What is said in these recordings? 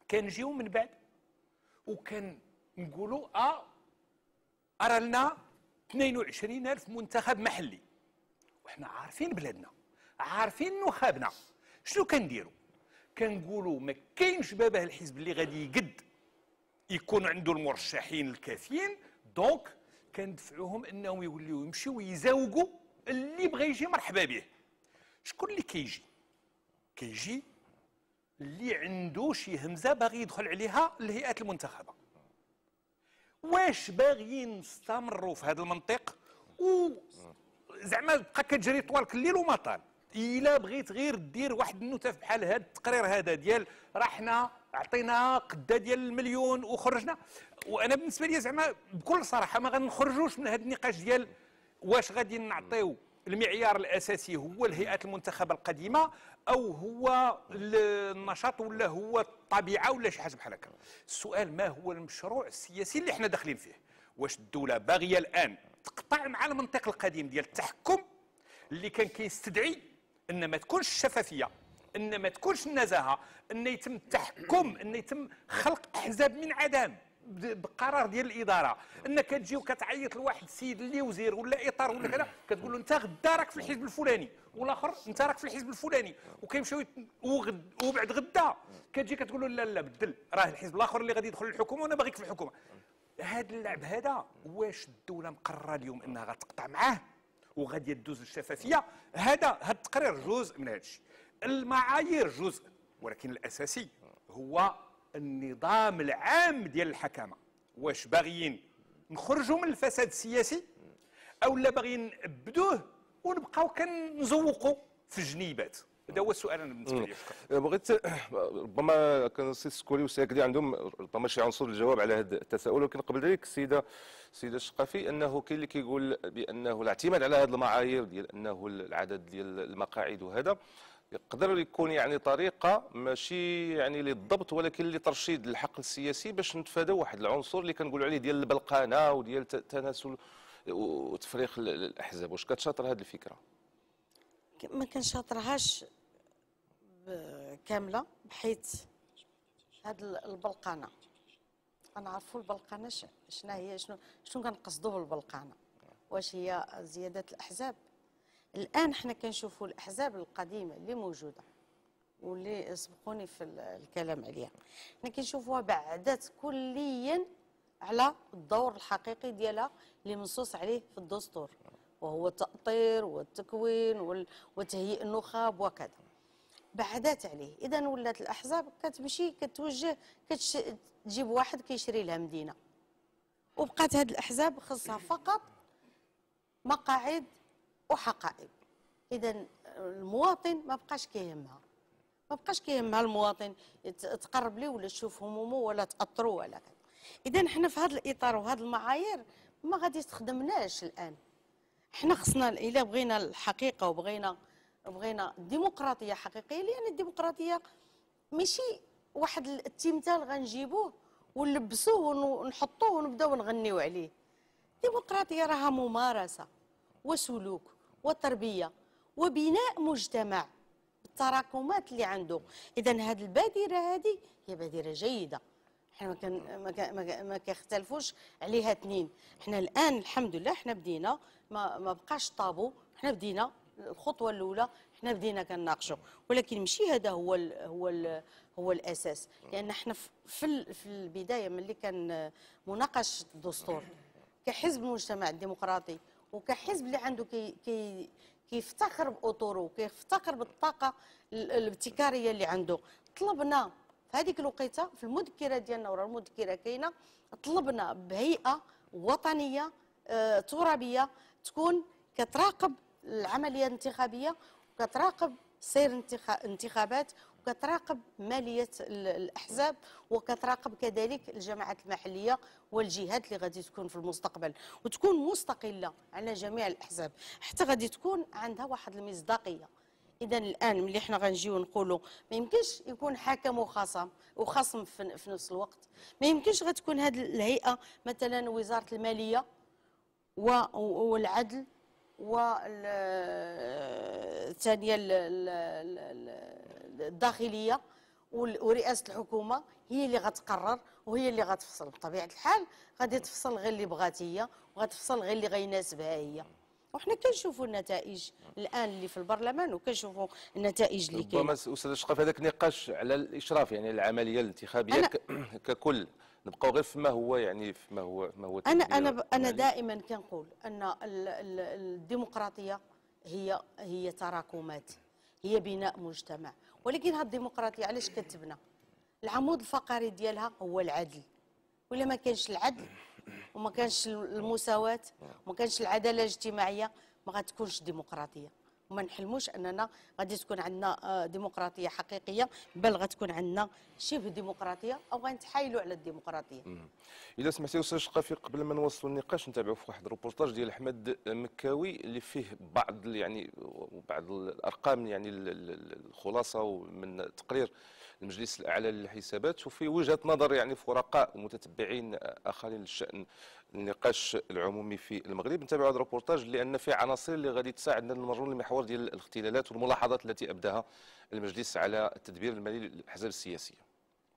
كنجيو من بعد وكان نقولوا ارى لنا 22,000 منتخب محلي، وحنا عارفين بلادنا، عارفين نخابنا. شنو كنديروا؟ كنقولوا ما كاينش باباه الحزب اللي غادي يقد يكون عنده المرشحين الكافيين، دونك كندفعوهم انهم يوليو يمشيو يزاوقوا اللي بغى يجي مرحبا به. شكون اللي كيجي؟ كيجي اللي عنده شي همزه باغي يدخل عليها الهيئات المنتخبه. واش باغيين نستمروا في هذا المنطق وزعما بقى كتجري طوالك الليل وما طال؟ الا بغيت غير دير واحد النتف بحال هذا التقرير هذا ديال راه حنا عطينا قدا ديال المليون وخرجنا، وانا بالنسبه لي زعما بكل صراحه ما غنخرجوش من هذا النقاش ديال واش غادي نعطيو المعيار الاساسي هو الهيئات المنتخبه القديمه او هو النشاط ولا هو الطبيعه ولا شي حاجه بحال هكا. السؤال ما هو المشروع السياسي اللي حنا داخلين فيه؟ واش الدوله باغيه الان تقطع مع المنطق القديم ديال التحكم اللي كان كيستدعي ان ما تكونش الشفافيه، ان ما تكونش النزاهه، ان يتم التحكم، ان يتم خلق احزاب من عدم بقرار ديال الاداره، انك تجي وكتعيط لواحد السيد اللي وزير ولا اطار ولا كذا كتقول له انت غدا راك في الحزب الفلاني والاخر انت راك في الحزب الفلاني، وكيمشيو وبعد غدا كتجي كتقول له لا لا بدل راه الحزب الاخر اللي غادي يدخل للحكومه وانا باغيك في الحكومه. هذا اللعب هذا واش الدوله مقرره اليوم انها غتقطع معاه وغادي تدوز للشفافيه؟ هذا التقرير جزء من هذا الشيء، المعايير جزء، ولكن الاساسي هو النظام العام ديال الحكامه. واش باغيين نخرجوا من الفساد السياسي او لا باغيين نبدوه ونبقاو كنزوقوا في الجنيبات؟ هذا هو السؤال انا بالنسبه لي. بغيت ربما كان السي السكوري والساكدي عندهم ربما شي عنصر الجواب على هذا التساؤل، ولكن قبل ذلك السيده الشقافي انه كاين اللي كيقول بانه الاعتماد على هذه المعايير ديال انه العدد ديال المقاعد وهذا يقدر يكون يعني طريقه ماشي يعني للضبط ولكن لترشيد الحقل السياسي باش نتفاداو واحد العنصر اللي كنقولوا عليه ديال البلقانه وديال تناسل وتفريق الاحزاب. واش كتشاطر هذه الفكره؟ ما كنشاطرهاش كامله، بحيث هاد البلقانه غنعرفوا البلقانه شنو هي، شنو كنقصدوا بالبلقانه. واش هي زياده الاحزاب؟ الان حنا كنشوفوا الاحزاب القديمه اللي موجوده واللي سبقوني في الكلام عليها، حنا كنشوفوها بعدت كليا على الدور الحقيقي ديالها اللي منصوص عليه في الدستور، وهو التأطير والتكوين وتهيئ النخب وكذا. بعدات عليه، اذا ولات الاحزاب كتمشي كتوجه تجيب واحد كيشري لها مدينه، وبقات هذه الاحزاب خصها فقط مقاعد وحقائب. اذا المواطن ما بقاش كيهمها المواطن تقرب ليه ولا تشوف همومه ولا تاثروا ولا كذا. اذا حنا في هذا الاطار وهذه المعايير ما غادي تخدمناش الان. حنا خصنا الا بغينا الحقيقه وبغينا ديمقراطيه حقيقيه، لان الديمقراطيه ماشي واحد التمثال غنجيبوه ونلبسوه ونحطوه ونبداو نغنيو عليه. الديمقراطيه راها ممارسه وسلوك وتربيه وبناء مجتمع بالتراكمات اللي عنده. اذا هذه البادره هذه هي بادره جيده، احنا ما كيختلفوش عليها اثنين. احنا الان الحمد لله احنا بدينا ما بقاش طابو، احنا بدينا الخطوه الاولى، احنا بدينا كنناقشوا، ولكن ماشي هذا هو الاساس. لان احنا في البدايه ملي كان مناقشه الدستور كحزب المجتمع الديمقراطي وكحزب اللي عنده كيفتخر باطوره وكيفتخر بالطاقه الابتكاريه اللي عنده، طلبنا في هذيك الوقيته في المذكره ديالنا، ورا المذكره كاينه، طلبنا بهيئه وطنيه ترابيه تكون كتراقب العمليه الانتخابيه وكتراقب سير الانتخابات وكتراقب ماليه الاحزاب وكتراقب كذلك الجماعات المحليه والجهات اللي غادي تكون في المستقبل، وتكون مستقله على جميع الاحزاب حتى غادي تكون عندها واحد المصداقيه. اذا الان ملي حنا غنجيو نقولوا ما يمكنش يكون حاكم وخصم في نفس الوقت، ما يمكنش غتكون هذه الهيئه مثلا وزاره الماليه والعدل والثانيه الداخليه ورئاسه الحكومه هي اللي غتقرر وهي اللي غتفصل. بطبيعه الحال غادي تفصل غير اللي بغات هي، وغتفصل غير اللي غيناسبها هي. وحنا كنشوفوا النتائج الان اللي في البرلمان، وكنشوفوا النتائج اللي كاينه. ربما استاذ الشقافي هذاك النقاش على الاشراف يعني العمليه الانتخابيه ككل، نبقاو غير فيما هو يعني فيما هو انا دائما كنقول ان الديمقراطيه هي تراكمات، هي بناء مجتمع. ولكن هذه الديمقراطيه علاش كتبنى؟ العمود الفقري ديالها هو العدل. ولا ما كانش العدل وما كانش المساواة وما كانش العدالة الاجتماعية ما غتكونش ديمقراطية. وما نحلموش أننا غادي تكون عندنا ديمقراطية حقيقية، بل غتكون عندنا شبه ديمقراطية أو غنتحايلوا على الديمقراطية. إلا سمحتي أستاذ الشقافي، قبل ما نوصلوا النقاش نتابعوا في واحد الروبورتاج ديال أحمد مكاوي اللي فيه بعض الأرقام يعني الخلاصة من تقرير المجلس الأعلى للحسابات، وفي وجهة نظر يعني فرقاء ومتتبعين آخرين للشأن النقاش العمومي في المغرب. نتابعوا هذا الروبورتاج لأن فيه عناصر اللي غادي تساعدنا نمروا للمحور ديال الاختلالات والملاحظات التي أبداها المجلس على التدبير المالي للأحزاب السياسية.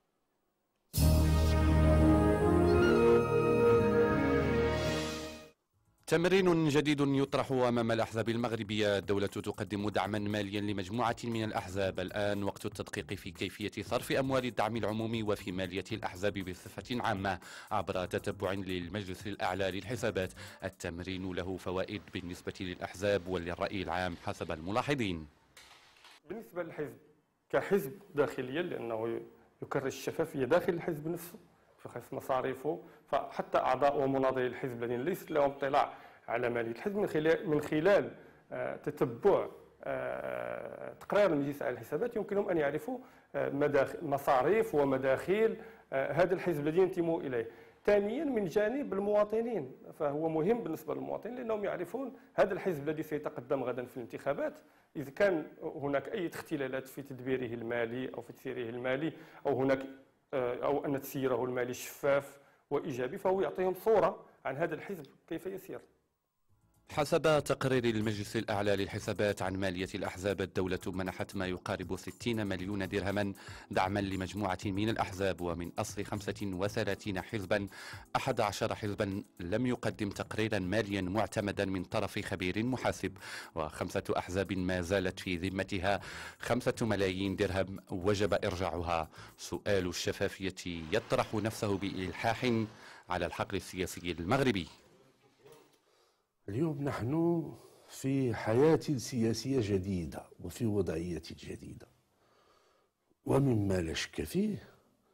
تمرين جديد يطرح أمام الأحزاب المغربية. الدولة تقدم دعما ماليا لمجموعة من الأحزاب. الآن وقت التدقيق في كيفية صرف أموال الدعم العمومي وفي مالية الأحزاب بصفة عامة عبر تتبع للمجلس الأعلى للحسابات. التمرين له فوائد بالنسبة للأحزاب وللرأي العام حسب الملاحظين. بالنسبة للحزب كحزب داخليا، لأنه يكرس الشفافية داخل الحزب نفسه في خص مصاريفه، فحتى أعضاء ومناضلي الحزب الذين ليس لهم اطلاع على مالية الحزب من خلال تتبع تقرير المجلس على الحسابات يمكنهم أن يعرفوا مصاريف ومداخيل هذا الحزب الذي ينتموا إليه. ثانيا من جانب المواطنين، فهو مهم بالنسبة للمواطنين لأنهم يعرفون هذا الحزب الذي سيتقدم غدا في الانتخابات إذا كان هناك أي اختلالات في تدبيره المالي أو في تسييره المالي أو أن تسييره المالي شفاف وإيجابي، فهو يعطيهم صورة عن هذا الحزب كيف يسير. حسب تقرير المجلس الأعلى للحسابات عن مالية الأحزاب، الدولة منحت ما يقارب 60 مليون درهما دعما لمجموعة من الأحزاب، ومن أصل 35 حزبا 11 حزبا لم يقدم تقريرا ماليا معتمدا من طرف خبير محاسب، و5 أحزاب ما زالت في ذمتها 5 ملايين درهم وجب إرجاعها. سؤال الشفافية يطرح نفسه بإلحاح على الحقل السياسي المغربي. اليوم نحن في حياة سياسية جديدة وفي وضعية جديدة، ومما لا شك فيه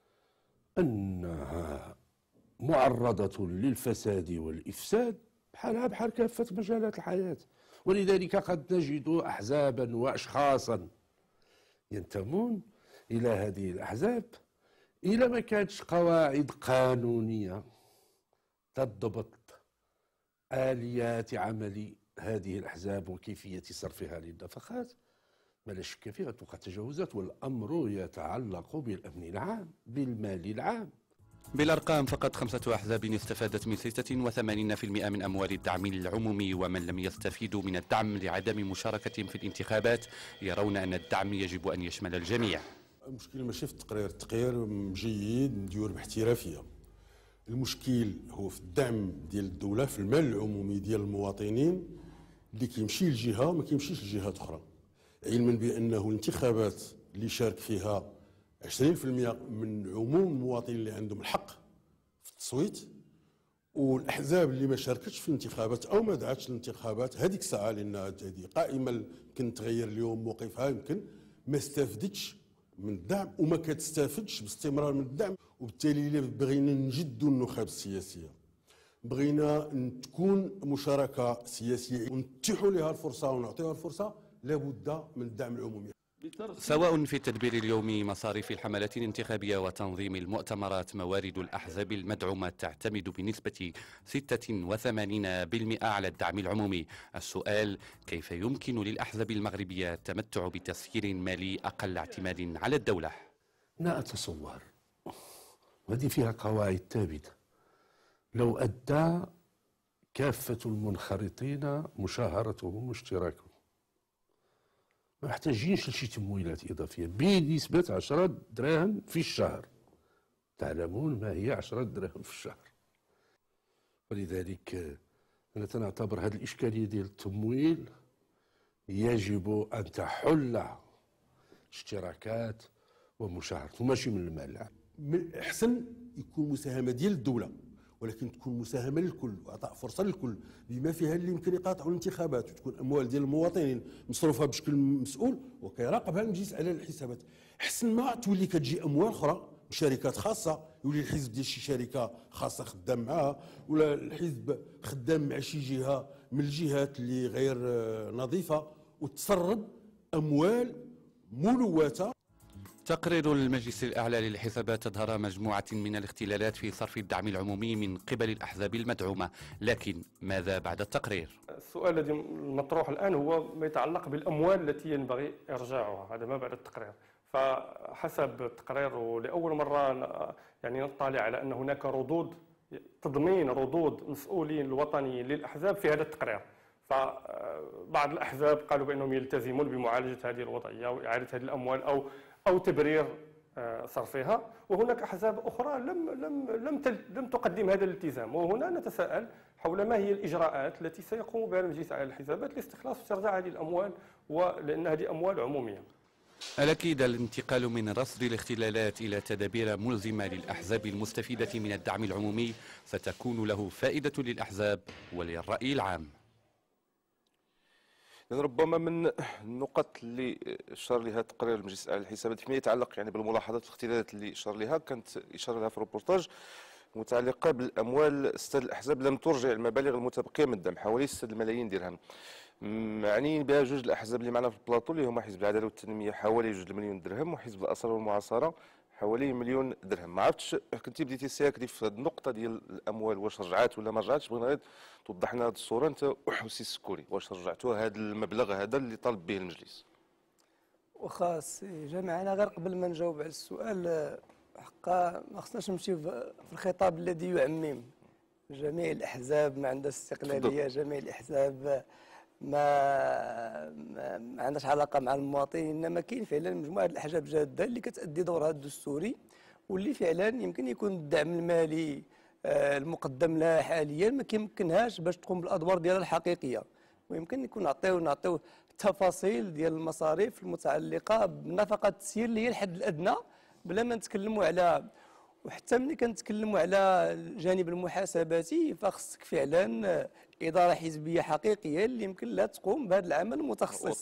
أنها معرضة للفساد والإفساد بحال كافة مجالات الحياة. ولذلك قد نجد أحزابا وأشخاصا ينتمون إلى هذه الأحزاب إلى ما كانتش قواعد قانونية تضبط آليات عمل هذه الأحزاب وكيفية صرفها للنفقات، ما لا شك فيه توقع تجاوزات، والأمر يتعلق بالأمن العام بالمال العام. بالأرقام فقط 5 أحزاب استفادت من 86% من أموال الدعم العمومي، ومن لم يستفيدوا من الدعم لعدم مشاركة في الانتخابات يرون أن الدعم يجب أن يشمل الجميع. المشكل ماشي في التقرير جيد مديور باحترافية، المشكل هو في الدعم ديال الدولة في المال العمومي ديال المواطنين اللي كيمشي لجهة وما كيمشيش لجهات أخرى، علما بأنه الانتخابات اللي شارك فيها 20% من عموم المواطنين اللي عندهم الحق في التصويت، والأحزاب اللي ما شاركتش في الانتخابات أو ما دعتش للانتخابات هذيك الساعة، لأن هذه قائمة يمكن تغير اليوم موقفها، يمكن ما استفدتش من الدعم وما كتستافدش باستمرار من الدعم. وبالتالي إلا بغينا نجدوا النخب السياسية، بغينا تكون مشاركة سياسية ونتيحوا لها الفرصة ونعطيها الفرصة، لابد من الدعم العمومي. سواء في التدبير اليومي، مصاريف الحملات الانتخابية وتنظيم المؤتمرات، موارد الأحزاب المدعومة تعتمد بنسبة 86% على الدعم العمومي. السؤال: كيف يمكن للأحزاب المغربية التمتع بتسيير مالي أقل اعتماد على الدولة؟ أنا أتصور، وهذه فيها قواعد ثابتة، لو أدى كافة المنخرطين مشاهرتهم واشتراكهم ما محتاجينش لشي تمويلات إضافية بنسبة 10 دراهم في الشهر. تعلمون ما هي 10 دراهم في الشهر. ولذلك أنا تنعتبر هذه الإشكالية ديال التمويل يجب أن تحل اشتراكات ومشاهرات وماشي من المال العام. من احسن يكون مساهمه ديال الدوله، ولكن تكون مساهمه للكل واعطاء فرصه للكل، بما فيها اللي يمكن يقاطعوا الانتخابات، وتكون اموال ديال المواطنين مصروفه بشكل مسؤول وكيراقبها المجلس على الحسابات. احسن ما تولي كتجي اموال اخرى من شركات خاصه، يولي الحزب ديال شي شركه خاصه خدام معها، ولا الحزب خدام مع شي جهه من الجهات اللي غير نظيفه، وتسرب اموال ملوثه. تقرير المجلس الأعلى للحسابات أظهر مجموعة من الاختلالات في صرف الدعم العمومي من قبل الأحزاب المدعومة، لكن ماذا بعد التقرير؟ السؤال الذي المطروح الآن هو ما يتعلق بالأموال التي ينبغي إرجاعها، هذا ما بعد التقرير. فحسب التقرير ولأول مرة يعني نطلع على أن هناك ردود، تضمين ردود مسؤولين الوطنيين للأحزاب في هذا التقرير. فبعض الأحزاب قالوا بأنهم يلتزمون بمعالجة هذه الوضعية وإعادة هذه الأموال أو تبرير صرفها، وهناك أحزاب أخرى لم تقدم هذا الالتزام. وهنا نتساءل حول ما هي الإجراءات التي سيقوم بها المجلس على الحسابات لاستخلاص واسترجاع هذه الأموال، ولأن هذه أموال عمومية. الأكيد الانتقال من رصد الاختلالات إلى تدابير ملزمة للأحزاب المستفيدة من الدعم العمومي ستكون له فائدة للأحزاب وللرأي العام. يعني ربما من النقط اللي اشار لها تقرير المجلس على الحسابات فيما يتعلق يعني بالملاحظات والاختلالات اللي اشار لها، كانت اشاره لها في الروبورتاج متعلقه بالاموال السد الاحزاب لم ترجع المبالغ المتبقيه من الدعم حوالي 6 ملايين درهم. معنيين بها جوج الاحزاب اللي معنا في البلاطو اللي هما حزب العداله والتنميه حوالي 2 مليون درهم، وحزب الاصاله والمعاصره حوالي 1 مليون درهم. ما عرفتش كنتي بديتي ساكني في هذه النقطه ديال الاموال واش رجعات ولا ما رجعاتش، بغينا غير توضح لنا هذه الصوره انت وحسي السكوري، واش رجعتوا هذا المبلغ هذا اللي طالب به المجلس؟ واخا سي جماعه، انا غير قبل ما نجاوب على السؤال حقا ما خصناش نمشيو في الخطاب الذي يعمم جميع الاحزاب ما عندها استقلاليه، جميع الاحزاب ما عندهاش علاقه مع المواطنين، انما كاين فعلا مجموعه الاحزاب جاده اللي كتادي دورها الدستوري، واللي فعلا يمكن يكون الدعم المالي المقدم لها حاليا ما كيمكنهاش باش تقوم بالادوار ديالها الحقيقيه، ويمكن يكون نعطيو التفاصيل ديال المصاريف المتعلقه بنفقه التسيير اللي هي الحد الادنى، بلا ما نتكلموا على، وحتى ملي كنتكلموا على الجانب المحاسباتي فخصك فعلا اداره حزبيه حقيقيه اللي يمكن لها تقوم بهذا العمل المتخصص.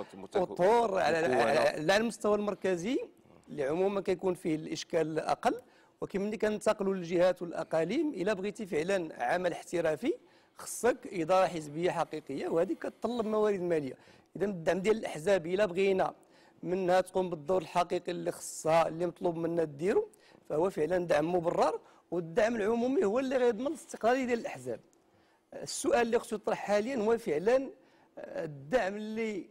وطور على المستوى المركزي اللي عموما كيكون فيه الاشكال الاقل، ولكن ملي كننتقلوا للجهات والاقاليم الى بغيتي فعلا عمل احترافي خصك اداره حزبيه حقيقيه، وهذه كتطلب موارد ماليه. اذا الدعم ديال الاحزاب الا بغينا منها تقوم بالدور الحقيقي اللي خصها اللي مطلوب منا ديرو، فهو فعلا دعم مبرر، والدعم العمومي هو اللي غيضمن الاستقلاليه ديال الاحزاب. السؤال اللي خصو يطرح حاليا هو فعلا الدعم اللي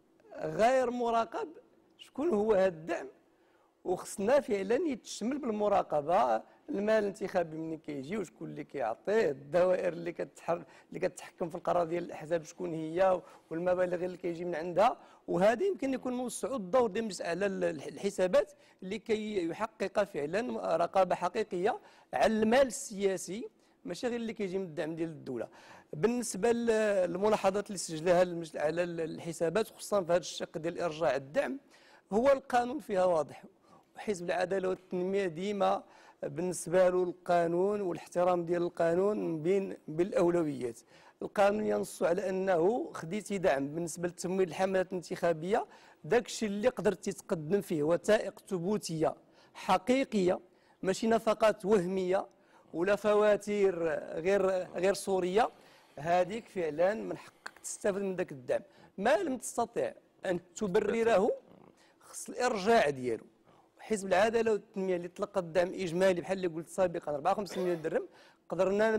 غير مراقب، شكون هو هذا الدعم؟ وخصنا فعلا يتشمل بالمراقبه المال الانتخابي منين كيجي وشكون اللي كيعطيه، الدوائر اللي كتحكم في القرار ديال الاحزاب شكون هي، والمبالغ اللي كيجي من عندها، وهذا يمكن يكون نوسعوا الدور ديال المجلس على الحسابات اللي كيحقق فعلا رقابه حقيقيه على المال السياسي، ماشي غير اللي كيجي من الدعم ديال الدوله. بالنسبه للملاحظات اللي سجلها المجلس على الحسابات خصوصا في هذا الشق ديال ارجاع الدعم، هو القانون فيها واضح، وحزب العداله والتنميه ديما بالنسبه له القانون والاحترام ديال القانون بين الاولويات. القانون ينص على انه خديتي دعم بالنسبه لتمويل الحملات الانتخابيه، داك الشيء اللي قدرتي تقدم فيه وثائق ثبوتيه حقيقيه، ماشي نفقات وهميه ولا فواتير غير صوريه، هذيك فعلا من حقك تستافد من ذاك الدعم. ما لم تستطع ان تبرره خص الارجاع ديالو. حزب العداله والتنميه اللي تلقى الدعم اجمالي بحال اللي قلت سابقا 54 مليون درهم، قدرنا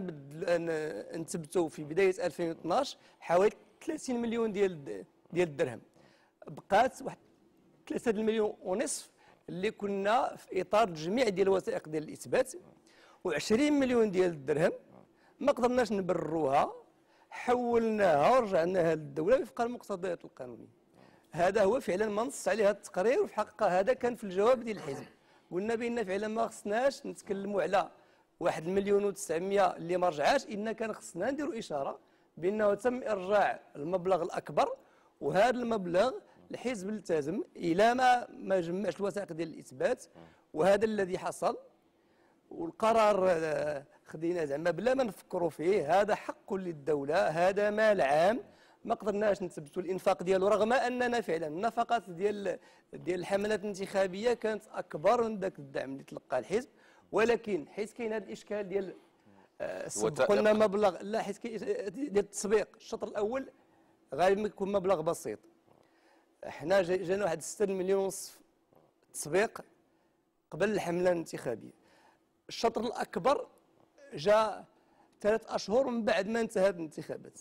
نثبتوا في بدايه 2012 حوالي 30 مليون ديال الدرهم، بقات واحد 3 مليون ونصف اللي كنا في اطار جميع ديال الوثائق ديال الاثبات، و20 مليون ديال الدرهم ما قدرناش نبرروها، حولناها ورجعناها للدوله وفق المقتضيات القانونيه. هذا هو فعلا ما نص عليه هذا التقرير، وفي الحقيقه هذا كان في الجواب ديال الحزب. قلنا بان فعلا ما خصناش نتكلموا على 1,900,000 اللي ما رجعاش، ان كان خصنا نديروا اشاره بانه تم ارجاع المبلغ الاكبر، وهذا المبلغ الحزب التزم الى ما جمعش الوثائق ديال الاثبات، وهذا الذي حصل. والقرار خدينا زعما بلا ما نفكروا فيه، هذا حق للدوله، هذا مال عام، ما قدرناش نثبتوا الانفاق ديالو، رغم اننا فعلا النفقات ديال الحملات الانتخابيه كانت اكبر من ذاك الدعم اللي تلقى الحزب، ولكن حيث كاين هذا الاشكال ديال قلنا مبلغ، لا حيث ديال التسبيق الشطر الاول غالبا يكون مبلغ بسيط. احنا جانا واحد 6 مليون ونصف تسبيق قبل الحمله الانتخابيه. الشطر الاكبر جاء 3 اشهر من بعد ما انتهت الانتخابات،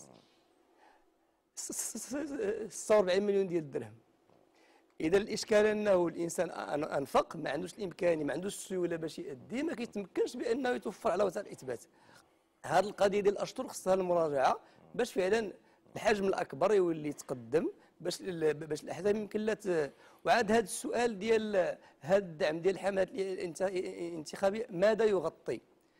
46 مليون ديال الدرهم. اذا الاشكال انه الانسان انفق، ما عندوش الامكانيه، ما عندوش السيوله باش يؤدي، ما كيتمكنش بانه يتوفر على وسائل الاثبات. هذه القضيه ديال الاشطر خصها المراجعه باش فعلا الحجم الاكبر يولي يتقدم، باش الاحزاب يمكن لا وعاد هذا السؤال ديال هذا الدعم ديال الحملات الانتخابيه ماذا يغطي؟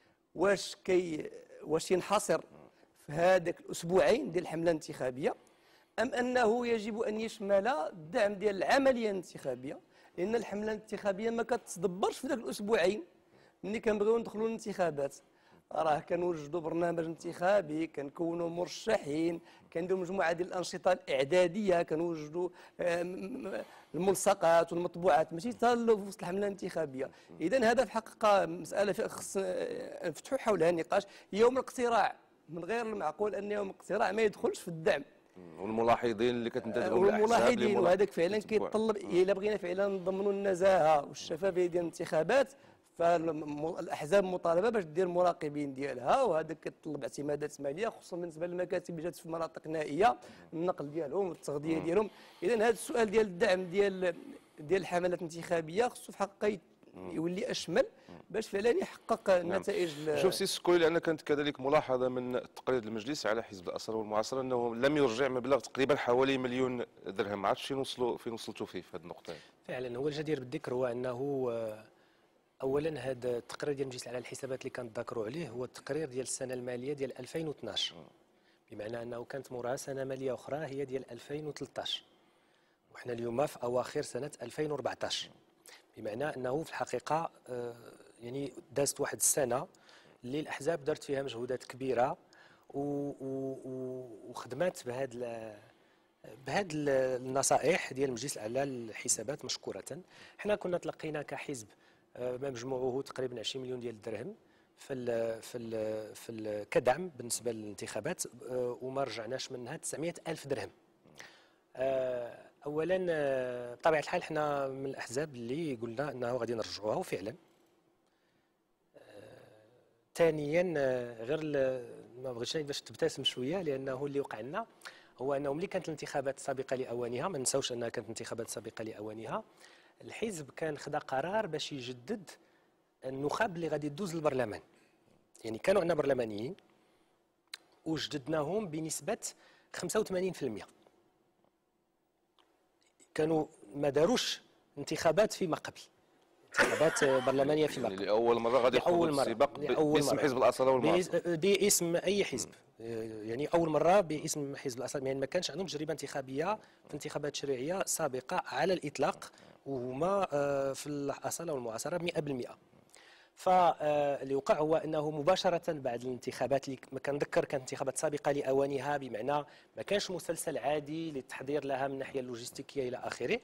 واش ينحصر في هذاك الاسبوعين ديال الحمله الانتخابيه، ام انه يجب ان يشمل الدعم ديال العمليه الانتخابيه؟ لان الحمله الانتخابيه ما كتدبرش في ذاك الاسبوعين. ملي كنبغيو ندخلوا الانتخابات راه كنوجدوا برنامج انتخابي، كنكونوا مرشحين، كنديروا مجموعه ديال الانشطه الاعداديه، كنوجدوا الملصقات والمطبوعات، ماشي حتى في وسط الحمله الانتخابيه. اذا هذا في الحقيقه مساله خص نفتحوا حولها النقاش. يوم الاقتراع من غير المعقول ان يوم الاقتراع ما يدخلش في الدعم. والملاحظين اللي كتنتدبوا والملاحظين، وهذاك فعلا كيتطلب الا بغينا فعلا نضمنوا النزاهه والشفافيه ديال الانتخابات، فالاحزاب مطالبه باش دير مراقبين ديالها، وهذا كيتطلب اعتمادات ماليه، خصوصا بالنسبه للمكاتب اللي جات في مناطق نائيه، النقل ديالهم والتغذيه ديالهم. اذا هذا السؤال ديال الدعم ديال الحملات الانتخابيه خصو في الحقيقه يولي اشمل باش فعلا يحقق النتائج. شوف سي السكوري، لان كانت كذلك ملاحظه من تقرير المجلس على حزب الاسرى والمعاصره انه لم يرجع مبلغ تقريبا حوالي 1,000,000 درهم. ما عرفتش فين وصلتوا فيه في هذه النقطه. فعلا هو الجدير بالذكر هو انه اولا هذا التقرير ديال المجلس على الحسابات اللي كنتذكروا عليه هو التقرير ديال السنه الماليه ديال 2012، بمعنى انه كانت موراها سنه ماليه اخرى هي ديال 2013، وحنا اليوم في اواخر سنه 2014، بمعنى انه في الحقيقه يعني دازت واحد السنه اللي الاحزاب دارت فيها مجهودات كبيره وخدمات بهذه النصائح ديال المجلس على الحسابات مشكوره. حنا كنا تلقينا كحزب ما مجموعه تقريبا 20 مليون ديال الدرهم في كدعم بالنسبه للانتخابات، وما رجعناش منها 900 ألف درهم. اولا بطبيعه الحال حنا من الاحزاب اللي قلنا انه غادي نرجعوها، وفعلا. ثانيا غير ما بغيتش باش تبتسم شويه، لانه اللي وقع لنا هو انه ملي كانت الانتخابات سابقه لاوانها، ما نساوش انها كانت انتخابات سابقه لاوانها، الحزب كان خدا قرار باش يجدد النخب اللي غادي تدوز للبرلمان. يعني كانوا عندنا برلمانيين وجددناهم بنسبه 85%. كانوا ما داروش انتخابات فيما قبل، انتخابات برلمانيه فيما قبل. لاول مره غادي يخوضوا السباق باسم حزب الاسرى والمعاصره، باسم اي حزب، يعني اول مره باسم حزب الاسرى. يعني ما كانش عندهم تجربه انتخابيه في انتخابات تشريعيه سابقه على الاطلاق، وهما في الاصاله والمعاصره 100%. فاللي وقع هو انه مباشره بعد الانتخابات اللي ما كنذكر كانت انتخابات سابقه لاوانها، بمعنى ما كانش مسلسل عادي للتحضير لها من الناحيه اللوجستيكيه الى اخره،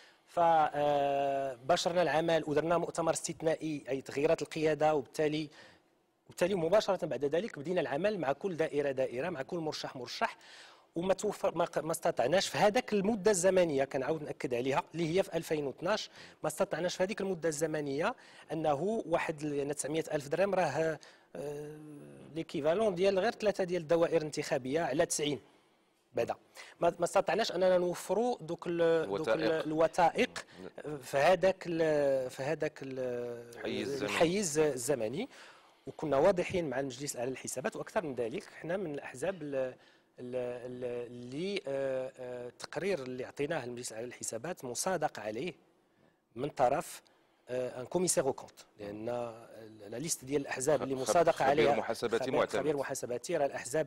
فباشرنا العمل ودرنا مؤتمر استثنائي اي تغييرات القياده، وبالتالي مباشره بعد ذلك بدينا العمل مع كل دائره مع كل مرشح، وما توفر ما استطعناش في هذاك المده الزمنيه، كنعاود ناكد عليها اللي هي في 2012، ما استطعناش في هذيك المده الزمنيه انه واحد 900 ألف درهم راه ليكيفالون ديال غير 3 ديال الدوائر الانتخابيه على 90 بعدا. ما استطعناش اننا نوفروا دوك الوثائق في هذاك الحيز الزمني، وكنا واضحين مع المجلس على الحسابات. واكثر من ذلك حنا من الاحزاب اللي التقرير اللي عطيناه المجلس على الحسابات مصادق عليه من طرف ان كوميسير او كونت، لان لا ليست ديال الاحزاب اللي مصادق عليها خبير محاسباتي معتمد. خبير محاسباتي، راه الاحزاب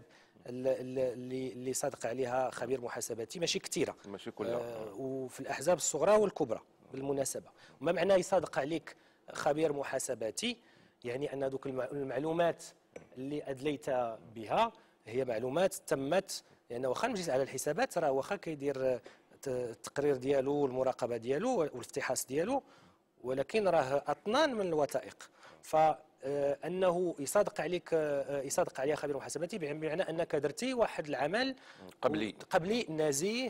اللي صادق عليها خبير محاسباتي ماشي كثيره، ماشي كلها. وفي الاحزاب الصغرى والكبرى بالمناسبه. وما معنى يصادق عليك خبير محاسباتي؟ يعني ان ذوك المعلومات اللي ادليت بها هي معلومات تمت، لان واخا المجلس على الحسابات راه واخا كيدير التقرير ديالو والمراقبه ديالو والافتحاص ديالو، ولكن راه اطنان من الوثائق. فانه يصادق عليها خبير محاسباتي بمعنى انك درتي واحد العمل قبلي نزيه،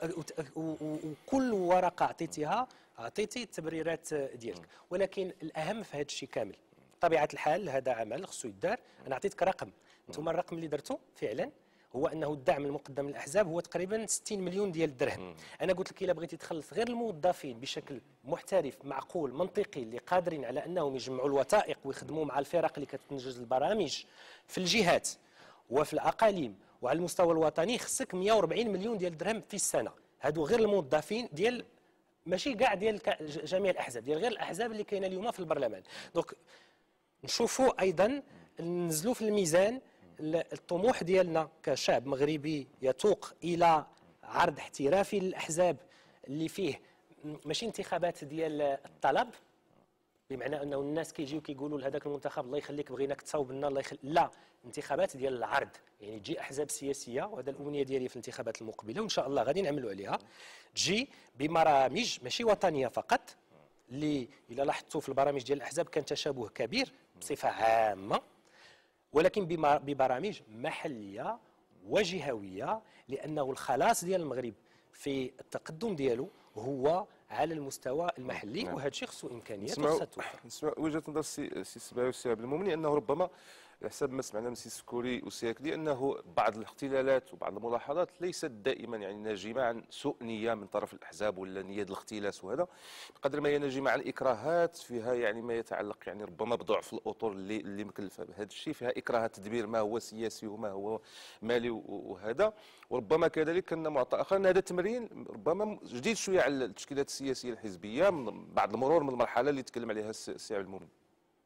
وكل ورقه عطيتي التبريرات ديالك. ولكن الاهم في هذا الشيء كامل، طبيعه الحال هذا عمل خصو يدار. انا عطيتك رقم، انتم الرقم اللي درتو فعلا هو انه الدعم المقدم للاحزاب هو تقريبا 60 مليون ديال الدرهم. انا قلت لك الا بغيتي تخلص غير الموظفين بشكل محترف معقول منطقي اللي قادرين على انهم يجمعوا الوثائق ويخدموا مع الفرق اللي كتنجز البرامج في الجهات وفي الاقاليم وعلى المستوى الوطني، خصك 140 مليون ديال الدرهم في السنه. هادو غير الموظفين ديال، ماشي كاع ديال جميع الاحزاب، ديال غير الاحزاب اللي كاينه اليوم في البرلمان. دونك نشوفوا ايضا ننزلوا في الميزان الطموح ديالنا كشعب مغربي يتوق الى عرض احترافي للاحزاب اللي فيه ماشي انتخابات ديال الطلب، بمعنى انه الناس كيجيو كيقولوا لهذاك المنتخب الله يخليك بغيناك تصاوب لنا الله يخليك، لا، انتخابات ديال العرض، يعني تجي احزاب سياسيه، وهذا الامنيه ديالي في الانتخابات المقبله وان شاء الله غادي نعملوا عليها، تجي ببرامج ماشي وطنيه فقط، اللي الا لاحظتوا في البرامج ديال الاحزاب كان تشابه كبير بصفه عامه، ولكن ببرامج محليه وجهويه، لانه الخلاص ديال المغرب في التقدم ديالو هو على المستوى المحلي، وهذا الشيء خصو امكانيات وخصها توفر. نسمع وجهه نظر السي السباعي والسي عبد المؤمن، انه ربما على حسب ما سمعنا من السي السكوري والسي أكدي انه بعض الاختلالات وبعض الملاحظات ليست دائما يعني ناجمه عن سوء نيه من طرف الاحزاب ولا نيه الاختلاس، وهذا بقدر ما هي ناجمه عن اكراهات فيها يعني ما يتعلق يعني ربما بضعف الاطر اللي مكلفه بهذا الشيء، فيها اكراهات تدبير ما هو سياسي وما هو مالي وهذا. وربما كذلك ان معطى اخر ان هذا التمرين ربما جديد شويه على التشكيلات السياسيه الحزبيه بعد المرور من المرحله اللي تكلم عليها السي عبد المؤمن.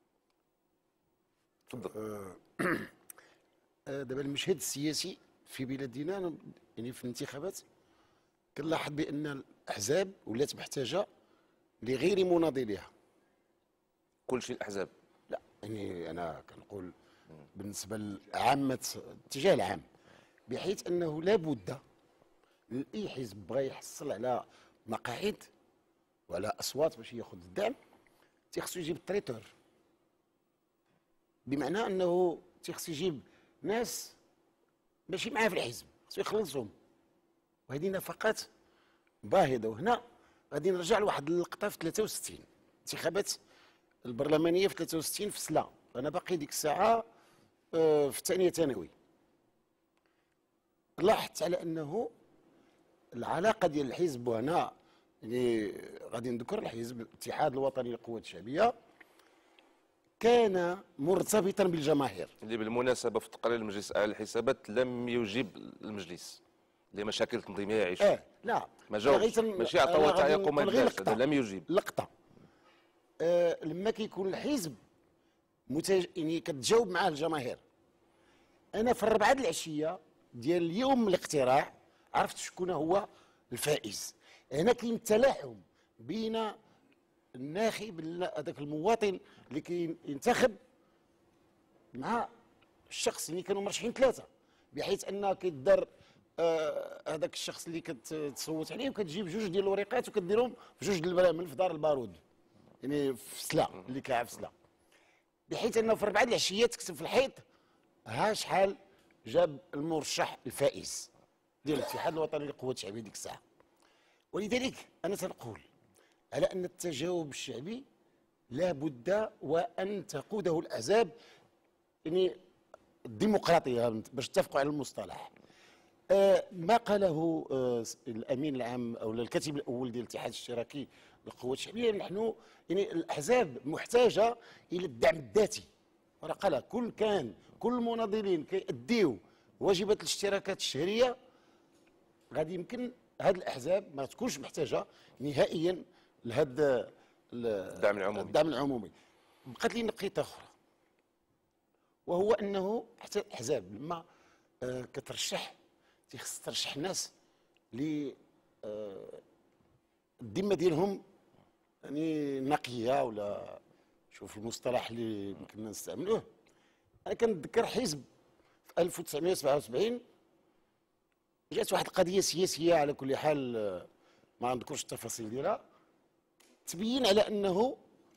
تفضل. دابا المشهد السياسي في بلادنا يعني في الانتخابات كنلاحظ بان الاحزاب ولات محتاجه لغير مناضليها. كل شيء الاحزاب؟ لا، يعني انا كنقول بالنسبه لعامه الاتجاه العام، بحيث انه لابد اي حزب بغى يحصل على مقاعد وعلى اصوات باش ياخذ الدعم تيخصو يجيب التريتور، بمعنى انه تيخص يجيب ناس ماشي معاه في الحزب، خصو يخلصهم، وهذه نفقات باهظه. وهنا غادي نرجع لواحد اللقطه في 63 الانتخابات البرلمانيه في 63 في سلا، انا باقي ديك الساعه في الثانيه ثانوي. لاحظت على انه العلاقه ديال الحزب، وهنا يعني غادي نذكر الحزب الاتحاد الوطني للقوات الشعبيه، كان مرتبطا بالجماهير، اللي بالمناسبه في تقرير المجلس على الحسابات لم يجيب المجلس لمشاكل تنظيميه يعيش. لا ما جاوبش، ماشي عطى وثائق وما دارش، لم يجيب. لقطه لما كيكون الحزب يعني كتجاوب معاه الجماهير. انا في 4 العشيه ديال اليوم الاقتراع عرفت شكون هو الفائز. هنا كاين التلاحم بين الناخب هذاك المواطن اللي كينتخب مع الشخص اللي كانوا مرشحين 3، بحيث ان كيدار هذاك الشخص اللي كتصوت عليه وكتجيب 2 ديال الوريقات وكديرهم في 2 ديال الملف دار البارود، يعني في سلا اللي كاع في سلا، بحيث انه في 4 العشيه تكتب في الحيط ها شحال جاب المرشح الفائز ديال الاتحاد الوطني للقوات الشعبيه ديك الساعه. ولذلك انا تنقول على ان التجاوب الشعبي لا بد وان تقوده الاحزاب، يعني الديمقراطيه باش اتفقوا على المصطلح. ما قاله الامين العام او الكاتب الاول ديال الاتحاد الاشتراكي للقوات الشعبيه، نحن يعني الاحزاب محتاجه الى الدعم الذاتي. راه قال كل المناضلين كيأديو واجبات الاشتراكات الشهريه غادي يمكن هذه الاحزاب ما تكونش محتاجه نهائيا لهذا الدعم العمومي. بقات لي نقيطه اخرى، وهو انه حتى الاحزاب لما كترشح تيخص ترشح ناس اللي الذمه ديالهم يعني نقيه، ولا شوف المصطلح اللي يمكن نستعملوه. انا كنتذكر حزب في 1977 جات واحد القضيه سياسيه على كل حال ما نذكرش التفاصيل ديالها، تبين على انه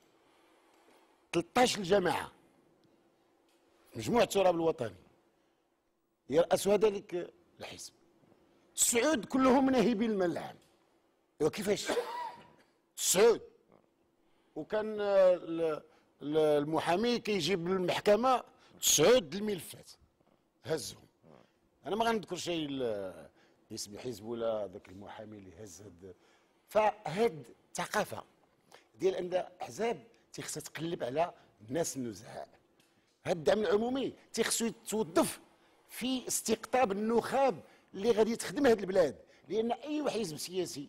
13 جماعه مجموعه التراب الوطني يرأسها ذلك الحزب، 9 كلهم ناهبين المال العام. ايوا كيفاش 9؟ وكان المحامي كيجيب للمحكمه 9 الملفات هزهم. انا ما غنذكر شيء اسم الحزب ولا ذاك المحامي اللي هز هاد. فهاد الثقافه ديال ان الاحزاب تيخصها تقلب على الناس النزهاء. هاد الدعم العمومي تيخصو يتوظف في استقطاب النخاب اللي غادي تخدم هاد البلاد، لان اي حزب سياسي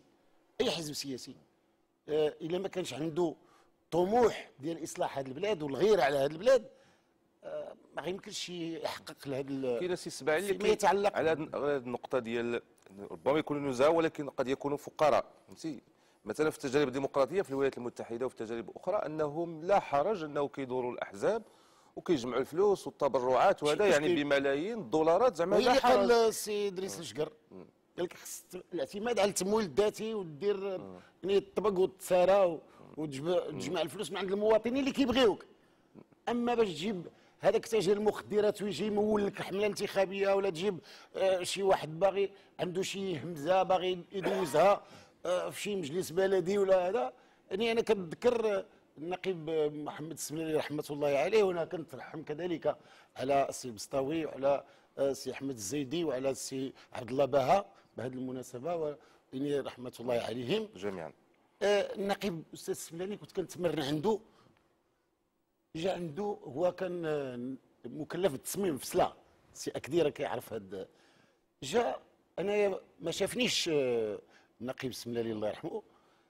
الا ما كانش عنده طموح ديال اصلاح هاد البلاد والغيره على هاد البلاد ما غيمكنش يحقق لهذا. كاين سي السباعي اللي يتعلق على هذه النقطه ديال ربما يكونوا نزهه ولكن قد يكونوا فقراء. فهمتي مثلا في التجارب الديمقراطيه في الولايات المتحده وفي تجارب اخرى انهم لا حرج انه كيدوروا الاحزاب وكيجمعوا الفلوس والتبرعات وهذا يعني بملايين الدولارات زعما لا حرج. قال السي ادريس الشقر قال لك خص الاعتماد على التمويل الذاتي ودير يعني الطبق والتسارى وتجمع الفلوس من عند المواطنين اللي كيبغيوك. اما باش تجيب هذاك تاجر المخدرات ويجي يمول لك حمله انتخابيه، ولا تجيب شي واحد باغي عنده شي همزه باغي يدوزها في شي مجلس بلدي ولا هذا. يعني انا كنتذكر النقيب محمد السملالي رحمه الله عليه، وانا كنترحم كذلك على السي البسطاوي وعلى السي احمد الزيدي وعلى السي عبد الله باها بهذه المناسبه يعني رحمه الله عليهم جميعا. النقيب الاستاذ السملالي كنت كنتمرن عنده، جا عنده هو كان مكلف بالتصميم في سلا، سي اكديره كيعرف هذا. جا انا ما شافنيش النقيب السملالي الله يرحمه،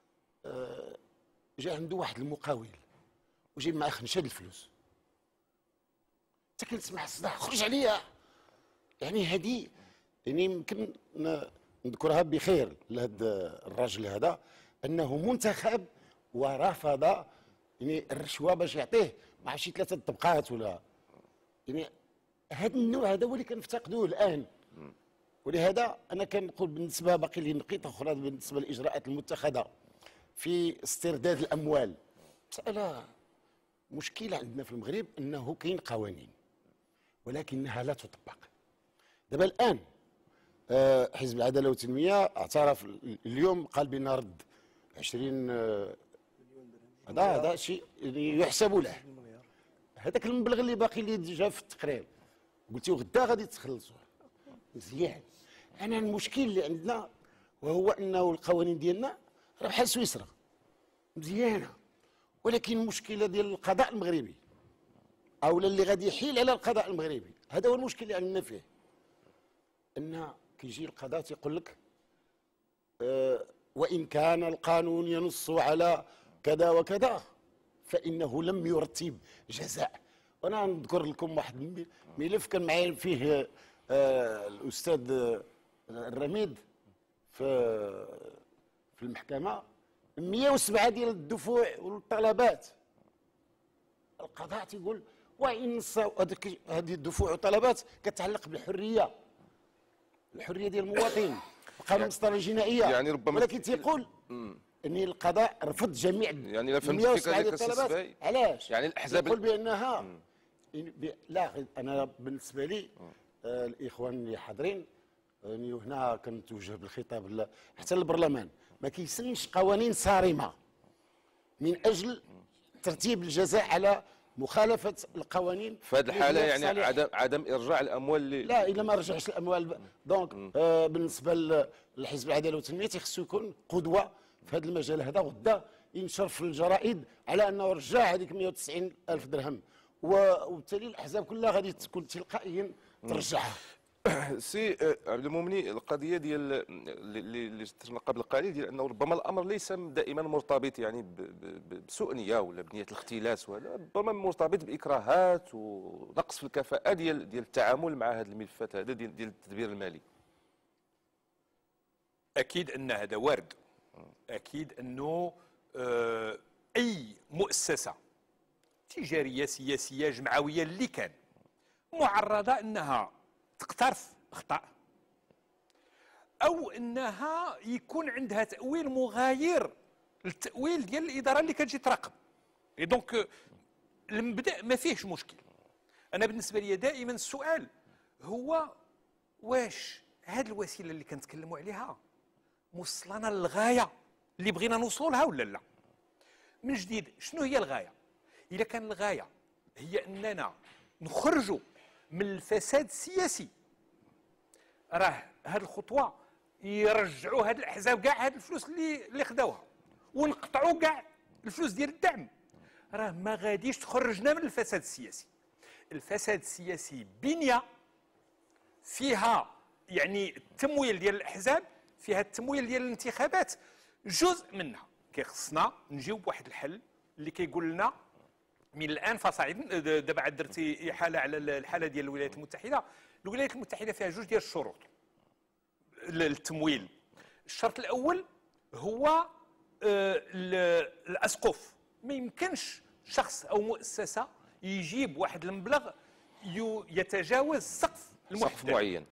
جا عنده واحد المقاول وجايب معاه خنشاد الفلوس. حتى كنسمع الصداع خرج عليا. يعني هذه يعني يمكن نذكرها بخير لهذا الراجل هذا، انه منتخب ورفض يعني الرشوه باش يعطيه مع شي 3 طبقات ولا يعني هذا النوع هذا هو اللي كنفتقدوه الان. ولهذا انا كنقول بالنسبه باقي لي نقيطه اخرى بالنسبه للاجراءات المتخذه في استرداد الاموال. مساله مشكله عندنا في المغرب انه كاين قوانين ولكنها لا تطبق. دابا الان حزب العداله والتنميه اعترف اليوم قال بان رد 20 هذا شيء يحسب له. هذاك المبلغ اللي باقي اللي جا في التقرير قلتي غدا غادي تخلصوه مزيان. انا المشكل اللي عندنا وهو انه القوانين ديالنا راه بحال سويسرا مزيانه، ولكن المشكله ديال القضاء المغربي او اللي غادي يحيل على القضاء المغربي هذا هو المشكل اللي عندنا فيه. ان كيجي القضاء تيقول لك وان كان القانون ينص على كذا وكذا فانه لم يرتب جزاء. وانا نذكر لكم واحد الملف كان معايا فيه الاستاذ الرميد في المحكمه 107 ديال الدفوع والطلبات. القضاء تيقول وان هذه الدفوع والطلبات كتعلق بالحريه، الحريه ديال المواطن قانون المسطره الجنائيه، يعني ربما ولكن تيقول ان القضاء رفض جميع يعني لا فهمت 107 ديك ديال الطلبات. علاش؟ يعني الاحزاب يقول بانها لا انا بالنسبه لي الاخوان اللي حاضرين يعني هنا كنتوجه بالخطاب حتى للبرلمان ما كيسنش قوانين صارمه من اجل ترتيب الجزاء على مخالفه القوانين. في هذه الحاله يعني عدم ارجاع الاموال اللي لا الا ما رجعش الاموال دونك بالنسبه للحزب العداله والتنميه تيخصو يكون قدوه في هذا المجال هذا. غدا ينشر في الجرائد على انه رجع هذيك 190 الف درهم وبالتالي الاحزاب كلها غادي تكون تلقائيا ترجعها. سي عبد المؤمن، القضيه ديال اللي ذكرنا قبل قليل ديال انه ربما الامر ليس دائما مرتبط يعني بسوء نيه ولا بنيه الاختلاس، ولا ربما مرتبط باكراهات ونقص في الكفاءه ديال التعامل مع هذه الملفات هذا ديال التدبير المالي. اكيد ان هذا وارد. اكيد انه اي مؤسسه تجاريه سياسيه جمعويه اللي كان معرضه انها تقترف اخطاء او انها يكون عندها تاويل مغاير للتاويل ديال الاداره اللي كتجي تراقب. اي دونك المبدا ما فيهش مشكل. انا بالنسبه لي دائما السؤال هو واش هذه الوسيله اللي كنتكلموا عليها موصلنا للغايه اللي بغينا نوصلوا لها ولا لا؟ من جديد شنو هي الغايه؟ اذا كان الغايه هي اننا نخرجوا من الفساد السياسي، راه هذه الخطوه يرجعوا هاد الاحزاب كاع هاد الفلوس اللي خداوها ونقطعوا كاع الفلوس ديال الدعم، راه ما غاديش تخرجنا من الفساد السياسي. الفساد السياسي بنيه فيها يعني التمويل ديال الاحزاب، فيها التمويل ديال الانتخابات، جزء منها كيخصنا نجيو بواحد الحل اللي كيقول لنا من الان فصاعدا. دابا عاد درتي احاله على الحاله ديال الولايات المتحده. الولايات المتحده فيها جوج ديال الشروط للتمويل. الشرط الاول هو الاسقف. ما يمكنش شخص او مؤسسه يجيب واحد المبلغ يتجاوز سقف معين.